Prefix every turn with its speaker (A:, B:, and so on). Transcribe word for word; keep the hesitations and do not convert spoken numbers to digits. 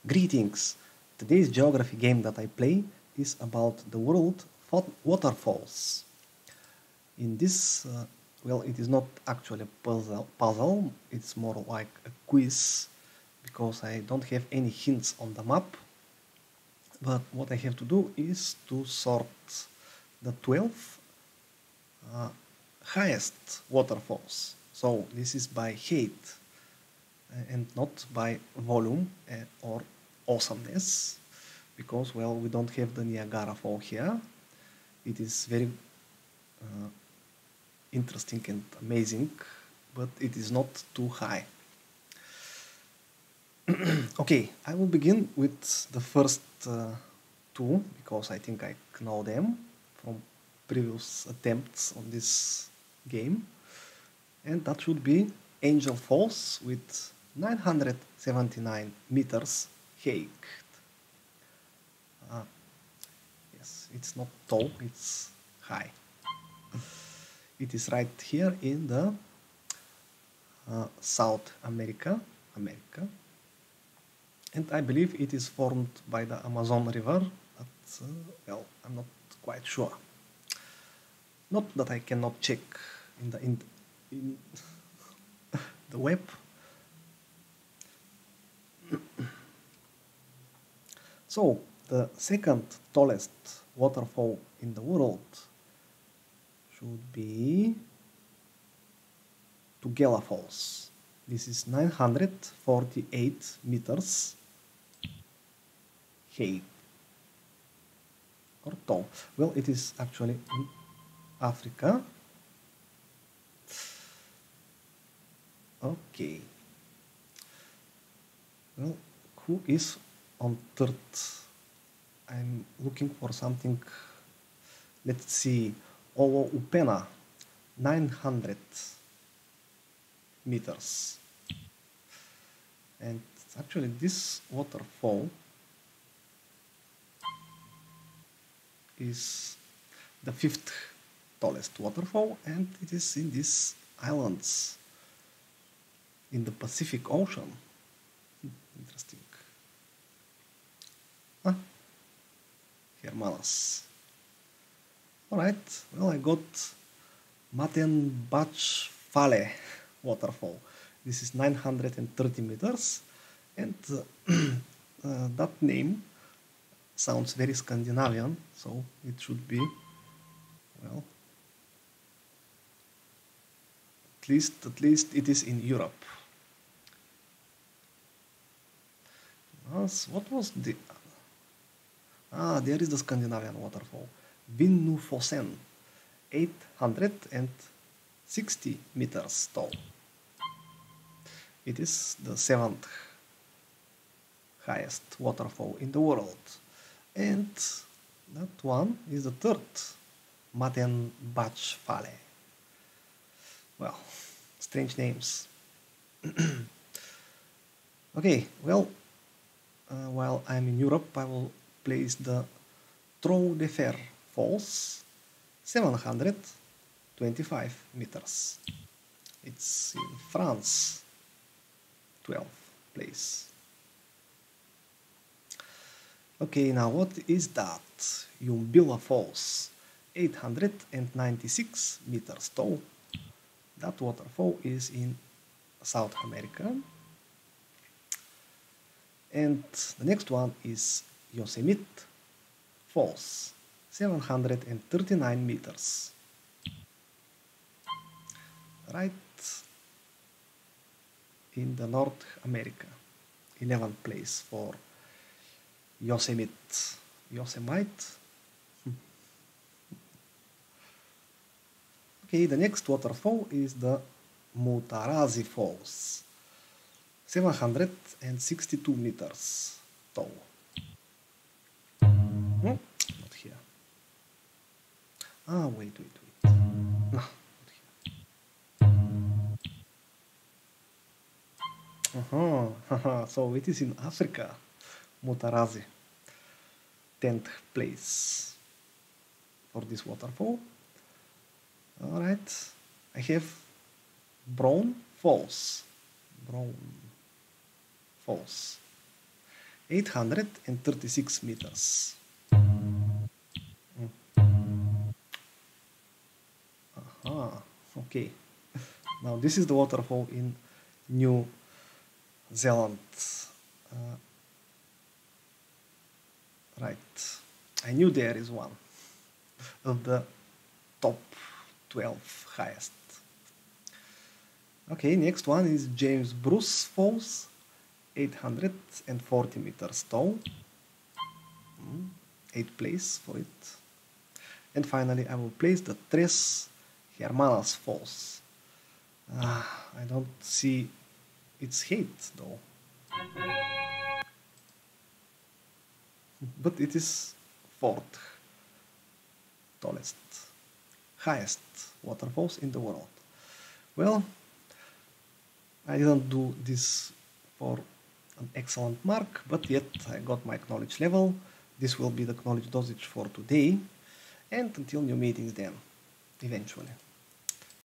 A: Greetings! Today's geography game that I play is about the world of waterfalls. In this, uh, well, it is not actually a puzzle, puzzle, it's more like a quiz because I don't have any hints on the map. But what I have to do is to sort the twelve uh, highest waterfalls. So this is by height uh, and not by volume uh, or awesomeness, because well, we don't have the Niagara Fall here. It is very uh, interesting and amazing, but it is not too high. Okay, I will begin with the first uh, two because I think I know them from previous attempts on this game, and that should be Angel Falls with nine hundred seventy-nine meters height. Uh, yes, it's not tall, it's high. It is right here in the uh, South America, America, and I believe it is formed by the Amazon River, but uh, well, I'm not quite sure. Not that I cannot check in the in, in the web. So the second tallest waterfall in the world should be Tugela Falls. This is nine hundred forty-eight meters height or tall. Well, it is actually in Africa. Okay. Well, who is on third? I'm looking for something. Let's see. Olo Upena, nine hundred meters. And actually this waterfall is the fifth tallest waterfall, and it is in these islands in the Pacific Ocean. Interesting. Ah, Hermanas. Alright, well, I got Matenbach Fale waterfall. This is nine hundred thirty meters, and uh, uh, that name sounds very Scandinavian, so it should be, well, at least, at least it is in Europe. What was the... Ah, there is the Scandinavian waterfall. Vinnufossen, eight hundred sixty meters tall. It is the seventh highest waterfall in the world. And that one is the third, Matenbachfale. Well, strange names. Okay, well, uh, while I'm in Europe, I will place the Trou de Fer Falls, seven hundred twenty-five meters. It's in France, twelfth place. Okay, now what is that? Yumbilla Falls, eight hundred ninety-six meters tall. That waterfall is in South America. And the next one is Yosemite Falls, seven hundred thirty-nine meters. Right in the North America, eleventh place for Yosemite. Yosemite. Okay, the next waterfall is the Mutarazi Falls, seven hundred sixty-two meters tall. Hmm? Not here. Ah, wait, wait, wait. No, not here. Uh-huh. So it is in Africa. Mutarazi, tenth place for this waterfall. Alright, I have Brown Falls. Brown Falls. eight hundred thirty-six meters. Aha, okay. Now this is the waterfall in New Zealand. Uh, right, I knew there is one of the top twelve highest. Okay, next one is James Bruce Falls, eight hundred forty meters tall. Mm, eighth place for it. And finally I will place the Tres Hermanas Falls. Uh, I don't see its height though. But it is fourth tallest, highest waterfalls in the world. Well, I didn't do this for an excellent mark, but yet I got my knowledge level. This will be the knowledge dosage for today, and until new meetings then, eventually.